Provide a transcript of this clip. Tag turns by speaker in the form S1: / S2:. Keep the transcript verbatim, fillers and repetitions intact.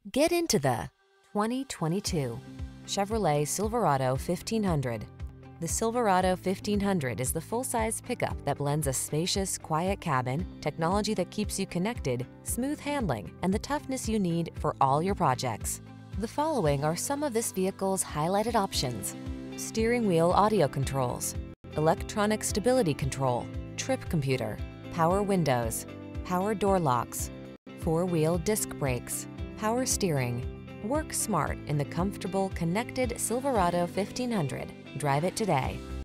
S1: Get into the twenty twenty-two Chevrolet Silverado fifteen hundred. The Silverado fifteen hundred is the full-size pickup that blends a spacious, quiet cabin, technology that keeps you connected, smooth handling, and the toughness you need for all your projects. The following are some of this vehicle's highlighted options: steering wheel audio controls, electronic stability control, trip computer, power windows, power door locks, four-wheel disc brakes, power steering. Work smart in the comfortable, connected Silverado fifteen hundred. Drive it today.